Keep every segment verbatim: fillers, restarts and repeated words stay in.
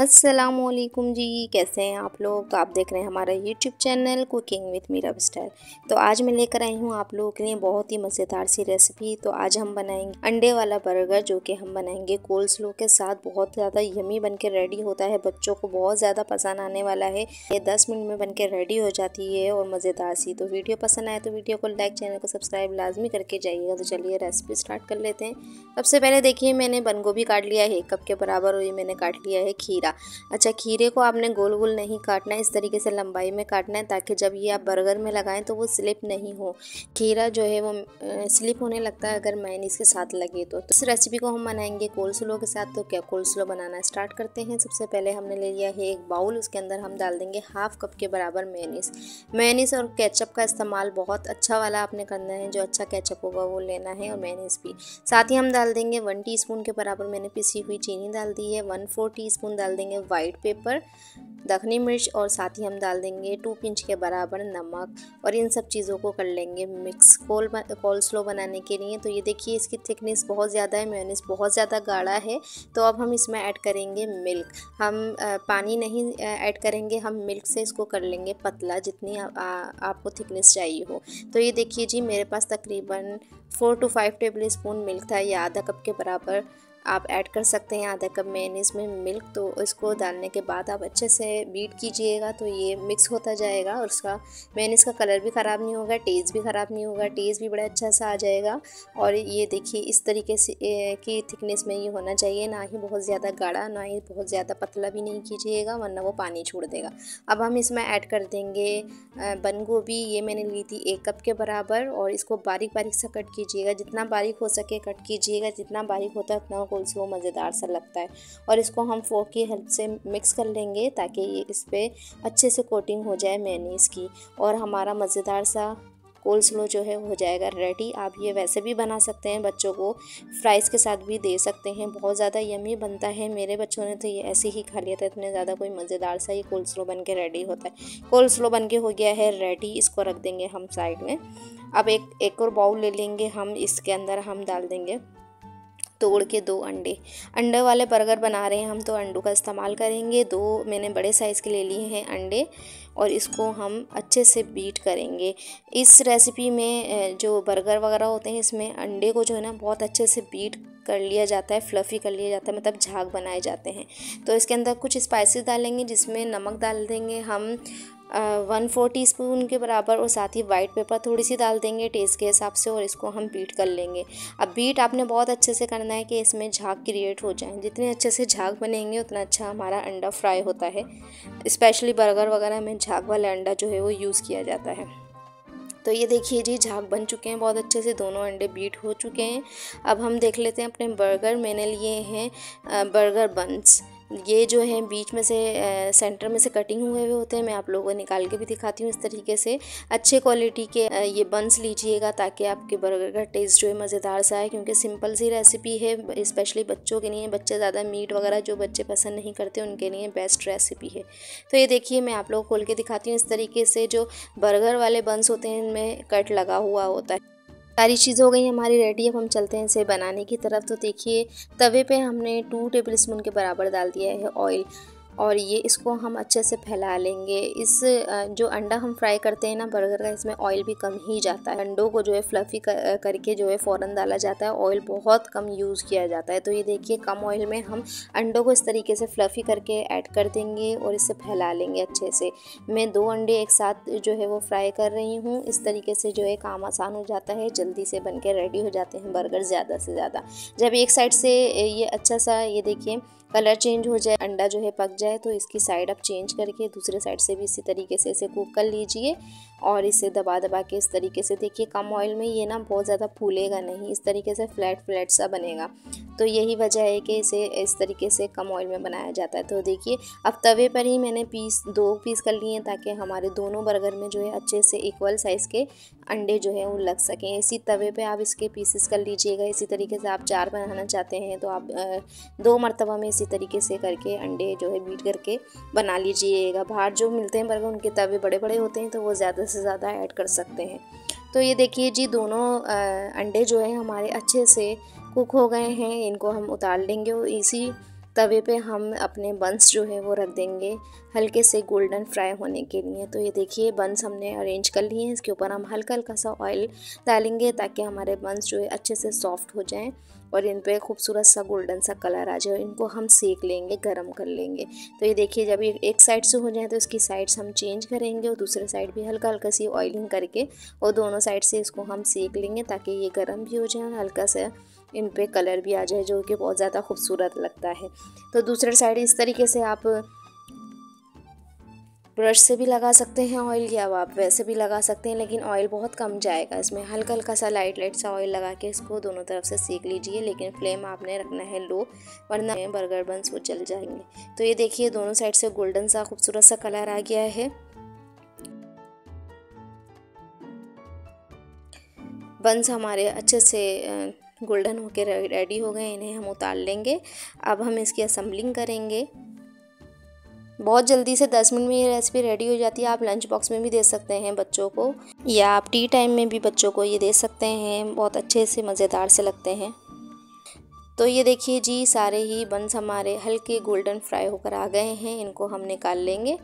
अस्सलामुअलैकुम जी, कैसे हैं आप लोग। तो आप देख रहे हैं हमारा YouTube channel cooking with Meera style. तो आज मैं लेकर आई हूँ आप लोगों के लिए बहुत ही मज़ेदार सी रेसिपी। तो आज हम बनाएंगे अंडे वाला बर्गर, जो कि हम बनाएंगे कोल्ड स्लो के साथ। बहुत ज़्यादा यमी बन के रेडी होता है, बच्चों को बहुत ज़्यादा पसंद आने वाला है। ये दस मिनट में बन के रेडी हो जाती है और मज़ेदार सी। तो वीडियो पसंद आए तो वीडियो को लाइक, चैनल को सब्सक्राइब लाजमी करके जाइएगा। तो चलिए रेसिपी स्टार्ट कर लेते हैं। सबसे पहले देखिए, मैंने बंद गोभी काट लिया है एक कप के बराबर, और ये मैंने काट लिया है खीरा। अच्छा, खीरे को आपने गोल गोल नहीं काटना है, इस तरीके से लंबाई में काटना है, ताकि जब ये आप बर्गर में लगाएं तो वो स्लिप नहीं हो। खीरा जो है वो स्लिप होने लगता है अगर मेयोनीज के साथ लगे तो। तो इस रेसिपी को हम बनाएंगे कोल्ड स्लो के साथ। तो क्या कोल्ड स्लो बनाना स्टार्ट करते हैं। सबसे पहले हमने ले लिया है एक बाउल, उसके अंदर हम डाल देंगे हाफ कप के बराबर मेयोनीज। मेयोनीज और केचप का इस्तेमाल बहुत अच्छा वाला आपने करना है, जो अच्छा केचप होगा वो लेना है, और मेयोनीज भी। साथ ही हम डाल देंगे वन टी स्पून के बराबर मैंने पिसी हुई चीनी डाल दी है। वन फोर टी स्पून डाल देंगे वाइट पेपर, दखनी मिर्च, और साथ ही हम डाल देंगे टू पिंच के बराबर नमक। और इन सब चीज़ों को कर लेंगे मिक्स कोल कोल्ड स्लो बनाने के लिए। तो ये देखिए, इसकी थिकनेस बहुत ज़्यादा है, मेयोनीज बहुत ज़्यादा गाढ़ा है। तो अब हम इसमें ऐड करेंगे मिल्क। हम आ, पानी नहीं ऐड करेंगे, हम मिल्क से इसको कर लेंगे पतला, जितनी आ, आ, आपको थिकनेस चाहिए हो। तो ये देखिए जी, मेरे पास तकरीबन four two five tablespoon milk था, या आधा कप के बराबर आप ऐड कर सकते हैं आधा कप मेयोनीज में मिल्क। तो इसको डालने के बाद आप अच्छे से बीट कीजिएगा, तो ये मिक्स होता जाएगा, और उसका मेयोनीज का कलर भी ख़राब नहीं होगा, टेस्ट भी ख़राब नहीं होगा, टेस्ट भी बड़ा अच्छा सा आ जाएगा। और ये देखिए, इस तरीके से की थिकनेस में ये होना चाहिए, ना ही बहुत ज़्यादा गाढ़ा, ना ही बहुत ज़्यादा पतला भी नहीं कीजिएगा, वरना वो पानी छोड़ देगा। अब हम इसमें ऐड कर देंगे बंद गोभी। ये मैंने ली थी एक कप के बराबर, और इसको बारीक बारीक सा कट कीजिएगा, जितना बारीक हो सके कट कीजिएगा, जितना बारीक होता है उतना कोल्ड स्लो मज़ेदार सा लगता है। और इसको हम फोर्क की हेल्प से मिक्स कर लेंगे, ताकि ये इस पर अच्छे से कोटिंग हो जाए मेयोनीज की, और हमारा मज़ेदार सा कोल्ड स्लो जो है हो जाएगा रेडी। आप ये वैसे भी बना सकते हैं, बच्चों को फ्राइज़ के साथ भी दे सकते हैं, बहुत ज़्यादा यमी बनता है। मेरे बच्चों ने तो ये ऐसे ही खा लिया था, इतने ज़्यादा कोई मज़ेदार सा ये कोल्ड स्लो बन के रेडी होता है। कोल्ड स्लो बन के हो गया है रेडी, इसको रख देंगे हम साइड में। अब एक एक और बाउल ले लेंगे हम, इसके अंदर हम डाल देंगे तोड़ के दो अंडे। अंडे वाले बर्गर बना रहे हैं हम, तो अंडों का इस्तेमाल करेंगे। दो मैंने बड़े साइज़ के ले लिए हैं अंडे, और इसको हम अच्छे से बीट करेंगे। इस रेसिपी में जो बर्गर वगैरह होते हैं, इसमें अंडे को जो है ना बहुत अच्छे से बीट कर लिया जाता है, फ्लफ़ी कर लिया जाता है, मतलब झाग बनाए जाते हैं। तो इसके अंदर कुछ स्पाइसेस डालेंगे, जिसमें नमक डाल देंगे हम वन फोर टी स्पून के बराबर, और साथ ही वाइट पेपर थोड़ी सी डाल देंगे टेस्ट के हिसाब से, और इसको हम बीट कर लेंगे। अब बीट आपने बहुत अच्छे से करना है कि इसमें झाग क्रिएट हो जाए। जितने अच्छे से झाग बनेंगे उतना अच्छा हमारा अंडा फ्राई होता है। स्पेशली बर्गर वगैरह में झाग वाला अंडा जो है वो यूज़ किया जाता है। तो ये देखिए जी, झाग बन चुके हैं बहुत अच्छे से, दोनों अंडे बीट हो चुके हैं। अब हम देख लेते हैं अपने बर्गर। मैंने लिए हैं बर्गर बन्स। ये जो है बीच में से सेंटर में से कटिंग हुए हुए होते हैं, मैं आप लोगों को निकाल के भी दिखाती हूँ। इस तरीके से अच्छे क्वालिटी के ये बन्स लीजिएगा, ताकि आपके बर्गर का टेस्ट जो है मज़ेदार सा आए, क्योंकि सिंपल सी रेसिपी है, स्पेशली बच्चों के लिए। बच्चे ज़्यादा मीट वगैरह जो बच्चे पसंद नहीं करते, उनके लिए बेस्ट रेसिपी है। तो ये देखिए, मैं आप लोगों को खोल के दिखाती हूँ। इस तरीके से जो बर्गर वाले बन्स होते हैं, इनमें कट लगा हुआ होता है। सारी चीज़ हो गई हमारी रेडी। अब हम चलते हैं इसे बनाने की तरफ। तो देखिए, तवे पे हमने टू टेबल स्पून के बराबर डाल दिया है ऑयल, और ये इसको हम अच्छे से फैला लेंगे। इस जो अंडा हम फ्राई करते हैं ना बर्गर का, इसमें ऑयल भी कम ही जाता है। अंडों को जो है फ्लफ़ी कर, करके जो है फ़ौरन डाला जाता है, ऑयल बहुत कम यूज़ किया जाता है। तो ये देखिए, कम ऑयल में हम अंडों को इस तरीके से फ्लफ़ी करके ऐड कर देंगे, और इसे फैला लेंगे अच्छे से। मैं दो अंडे एक साथ जो है वो फ्राई कर रही हूँ। इस तरीके से जो है काम आसान हो जाता है, जल्दी से बन के रेडी हो जाते हैं बर्गर ज़्यादा से ज़्यादा। जब एक साइड से ये अच्छा सा ये देखिए कलर चेंज हो जाए, अंडा जो है पक जाए, तो इसकी साइड आप चेंज करके दूसरे साइड से भी इसी तरीके से इसे कुक कर लीजिए, और इसे दबा दबा के इस तरीके से देखिए, कम ऑयल में ये ना बहुत ज़्यादा फूलेगा नहीं, इस तरीके से फ्लैट फ्लैट सा बनेगा। तो यही वजह है कि इसे इस तरीके से कम ऑयल में बनाया जाता है। तो देखिए, अब तवे पर ही मैंने पीस दो पीस कर लिए हैं, ताकि हमारे दोनों बर्गर में जो है अच्छे से इक्वल साइज़ के अंडे जो है वो लग सकें। इसी तवे पे आप इसके पीसेस कर लीजिएगा। इसी तरीके से आप चार बनाना चाहते हैं तो आप दो मरतबा में इसी तरीके से करके अंडे जो है बीट करके बना लीजिएगा। बाहर जो मिलते हैं बर्गर, उनके तवे बड़े बड़े होते हैं, तो वो ज़्यादा से ज़्यादा ऐड कर सकते हैं। तो ये देखिए जी, दोनों अंडे जो हैं हमारे अच्छे से कुक हो गए हैं। इनको हम उतार लेंगे, और इसी तवे पे हम अपने बंस जो है वो रख देंगे हल्के से गोल्डन फ्राई होने के लिए। तो ये देखिए बंस हमने अरेंज कर लिए हैं। इसके ऊपर हम हल्का हल्का सा ऑयल डालेंगे ताकि हमारे बंस जो है अच्छे से सॉफ्ट हो जाएं और इन पे खूबसूरत सा गोल्डन सा कलर आ जाए। इनको हम सेक लेंगे, गरम कर लेंगे। तो ये देखिए जब ये एक साइड से हो जाए तो इसकी साइड्स हम चेंज करेंगे और दूसरे साइड भी हल्का हल्का सी ऑयलिंग करके और दोनों साइड से इसको हम सेक लेंगे ताकि ये गर्म भी हो जाए और हल्का सा इन पे कलर भी आ जाए जो कि बहुत ज़्यादा खूबसूरत लगता है। तो दूसरे साइड इस तरीके से आप ब्रश से भी लगा सकते हैं ऑयल, या आप वैसे भी लगा सकते हैं, लेकिन ऑयल बहुत कम जाएगा इसमें। हल्का हल्का सा लाइट लाइट सा ऑयल लगा के इसको दोनों तरफ से सेक लीजिए, लेकिन फ्लेम आपने रखना है लो, वरना बर्गर बंस वो जल जाएंगे। तो ये देखिए दोनों साइड से गोल्डन सा खूबसूरत सा कलर आ गया है। बंस हमारे अच्छे से गोल्डन होके रेडी हो गए, इन्हें हम उतार लेंगे। अब हम इसकी असेंबलिंग करेंगे। बहुत जल्दी से दस मिनट में ये रेसिपी रेडी हो जाती है। आप लंच बॉक्स में भी दे सकते हैं बच्चों को, या आप टी टाइम में भी बच्चों को ये दे सकते हैं। बहुत अच्छे से मज़ेदार से लगते हैं। तो ये देखिए जी सारे ही बंस हमारे हल्के गोल्डन फ्राई होकर आ गए हैं। इनको हम निकाल लेंगे,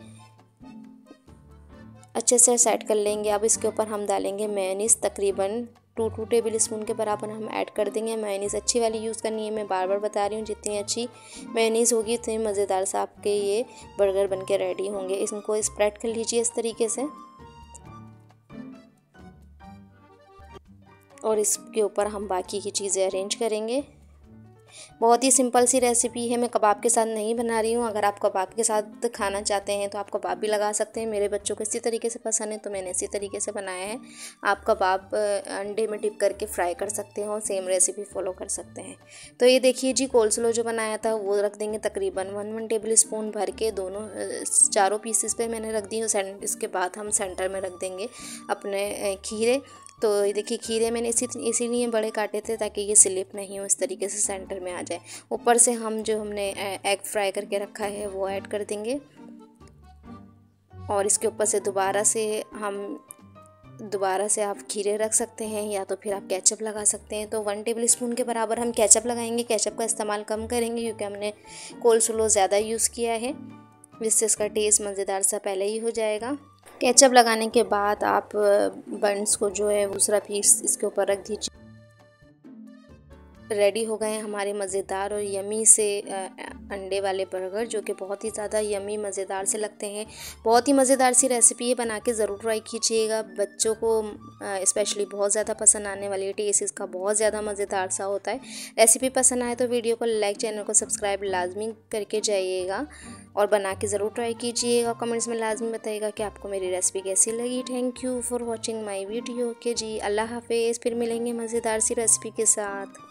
अच्छे से सेट कर लेंगे। अब इसके ऊपर हम डालेंगे मेयोनीज़, तकरीबन टू टू टेबल स्पून के बराबर हम ऐड कर देंगे। मेयोनीज़ अच्छी वाली यूज़ करनी है, मैं बार बार बता रही हूँ। जितनी अच्छी मेयोनीज़ होगी उतनी मज़ेदार सा आपके ये बर्गर बन के रेडी होंगे। इनको स्प्रेड कर लीजिए इस तरीके से और इसके ऊपर हम बाकी की चीज़ें अरेंज करेंगे। बहुत ही सिंपल सी रेसिपी है। मैं कबाब के साथ नहीं बना रही हूँ। अगर आप कबाब के साथ खाना चाहते हैं तो आप कबाब भी लगा सकते हैं। मेरे बच्चों को इसी तरीके से पसंद है तो मैंने इसी तरीके से बनाया है। आप कबाब अंडे में डिप करके फ्राई कर सकते हैं और सेम रेसिपी फॉलो कर सकते हैं। तो ये देखिए जी कोल्स्लो जो बनाया था वो रख देंगे तकरीबन वन वन टेबल स्पून भर के, दोनों चारों पीसेस पे मैंने रख दी। इसके बाद हम सेंटर में रख देंगे अपने खीरे। तो ये देखिए खीरे मैंने इसी इसीलिए बड़े काटे थे ताकि ये स्लिप नहीं हो, इस तरीके से सेंटर में आ जाए। ऊपर से हम जो हमने एग फ्राई करके रखा है वो ऐड कर देंगे और इसके ऊपर से दोबारा से हम दोबारा से आप खीरे रख सकते हैं या तो फिर आप केचप लगा सकते हैं। तो वन टेबल स्पून के बराबर हम केचप लगाएंगे। केचप का इस्तेमाल कम करेंगे क्योंकि हमने कोल्स्लो ज़्यादा यूज़ किया है, जिससे इसका टेस्ट मज़ेदार सा पहले ही हो जाएगा। केचप लगाने के बाद आप बंस को जो है दूसरा पीस इसके ऊपर रख दीजिए। रेडी हो गए हैं हमारे मज़ेदार और यमी से अंडे वाले बर्गर, जो कि बहुत ही ज़्यादा यमी मज़ेदार से लगते हैं। बहुत ही मज़ेदार सी रेसिपी है, बना के ज़रूर ट्राई कीजिएगा। बच्चों को स्पेशली बहुत ज़्यादा पसंद आने वाली है। टेस्ट इसका बहुत ज़्यादा मज़ेदार सा होता है। रेसिपी पसंद आए तो वीडियो को लाइक, चैनल को सब्सक्राइब लाजमी करके जाइएगा और बना के ज़रूर ट्राई कीजिएगा। कमेंट्स में लाजमी बताइएगा कि आपको मेरी रेसिपी कैसी लगी। Thank you for watching my video. Okay जी, अल्लाह हाफिज़। फिर मिलेंगे मज़ेदार सी रेसिपी के साथ।